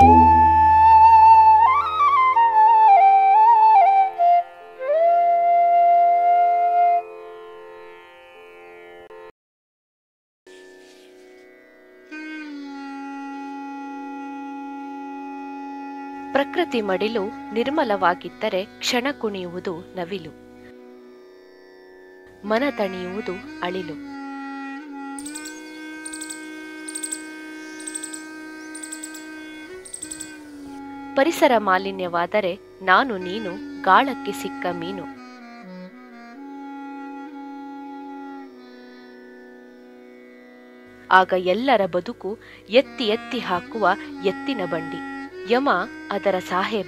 ಪ್ರಕೃತಿ ಮಡಿಲು ನಿರ್ಮಲವಾಗಿದ್ದರೆ ಕ್ಷಣ ಕುಣಿಯುವುದು ನವಿಲು, ಮನ ತಣಿಯುವುದು ಅಳಿಲು. ಪರಿಸರ ಮಾಲಿನ್ಯವಾದರೆ ನಾನು ನೀನು ಗಾಳಕ್ಕೆ ಸಿಕ್ಕ ಮೀನು. ಆಗ ಎಲ್ಲರ ಬದುಕು ಎತ್ತಿ ಎತ್ತಿ ಹಾಕುವ ಎತ್ತಿನ ಬಂಡಿ, ಯಮ ಅದರ ಸಾಹೇಬ.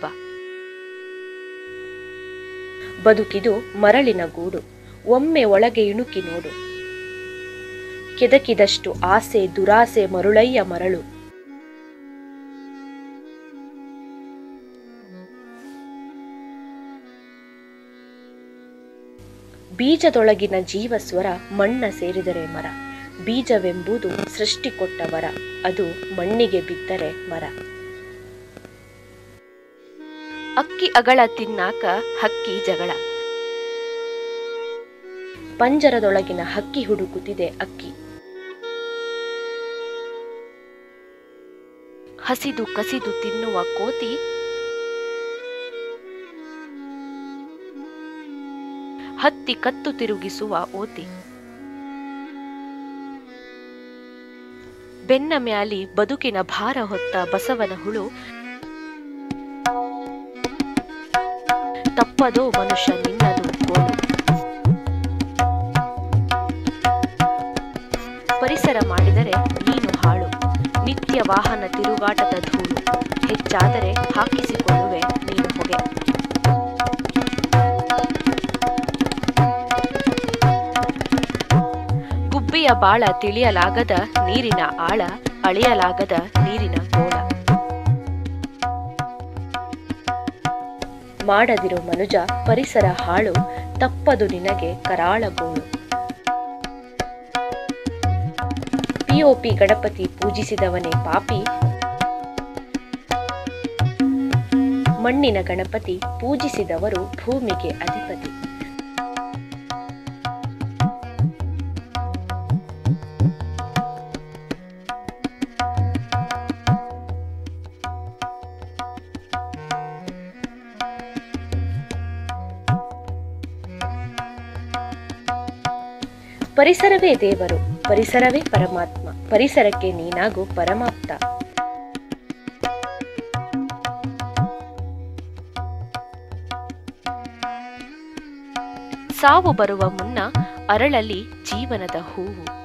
ಬದುಕಿದು ಮರಳಿನ ಗೂಡು, ಒಮ್ಮೆ ಒಳಗೆ ಇಣುಕಿ ನೋಡು. ಕೆದಕಿದಷ್ಟು ಆಸೆ ದುರಾಸೆ ಮರುಳಯ್ಯ ಮರಳು. ಬೀಜದೊಳಗಿನ ಜೀವಸ್ವರ ಮಣ್ಣ ಸೇರಿದರೆ ಮರ. ಬೀಜವೆಂಬುದು ಸೃಷ್ಟಿ ಕೊಟ್ಟ ವರ, ಅದು ಮಣ್ಣಿಗೆ ಬಿದ್ದರೆ ಮರ. ಅಕ್ಕಿ ಅಗಳ ತಿನ್ನಾಕ ಹಕ್ಕಿ ಜಗಳ. ಪಂಜರದೊಳಗಿನ ಹಕ್ಕಿ ಹುಡುಕುತ್ತಿದೆ ಅಕ್ಕಿ. ಹಸಿದು ಕಸಿದು ತಿನ್ನುವ ಕೋತಿ ಹತ್ತಿ ಕತ್ತು ತಿರುಗಿಸುವ ಓತಿ. ಬೆನ್ನ ಮ್ಯಾಲಿ ಬದುಕಿನ ಭಾರ ಹೊತ್ತ ಬಸವನ ಹುಳು, ತಪ್ಪದೋ ಮನುಷ್ಯ ನಿನ್ನದು ಗೋಳು. ಪರಿಸರ ಮಾಡಿದರೆ ನೀನು ಹಾಳು, ನಿತ್ಯ ವಾಹನ ತಿರುಗಾಟದ ಧೂಳು. ಹೆಚ್ಚಾದರೆ ಹಾಕಿಸಿಕೊಳ್ಳುವೆ ನೀನು ಹೊಗೆ. ಗುಬ್ಬಿಯ ಬಾಳ ತಿಳಿಯಲಾಗದ ನೀರಿನ ಆಳ, ಅಳೆಯಲಾಗದ ನೀರಿನ ಗೋಳ. ಮಾಡದಿರು ಮನುಜ ಪರಿಸರ ಹಾಳು, ತಪ್ಪದು ನಿನಗೆ ಕರಾಳ ಗೋಳು. ಪಿಒಪಿ ಗಣಪತಿ ಪೂಜಿಸಿದವನೇ ಪಾಪಿ, ಮಣ್ಣಿನ ಗಣಪತಿ ಪೂಜಿಸಿದವರು ಭೂಮಿಗೆ ಅಧಿಪತಿ. ಪರಿಸರವೇ ದೇವರು, ಪರಿಸರವೇ ಪರಮಾತ್ಮ, ಪರಿಸರಕ್ಕೆ ನೀನಾಗು ಪರಮಾಪ್ತ. ಸಾವು ಬರುವ ಮುನ್ನ ಅರಳಲಿ ಜೀವನದ ಹೂವು.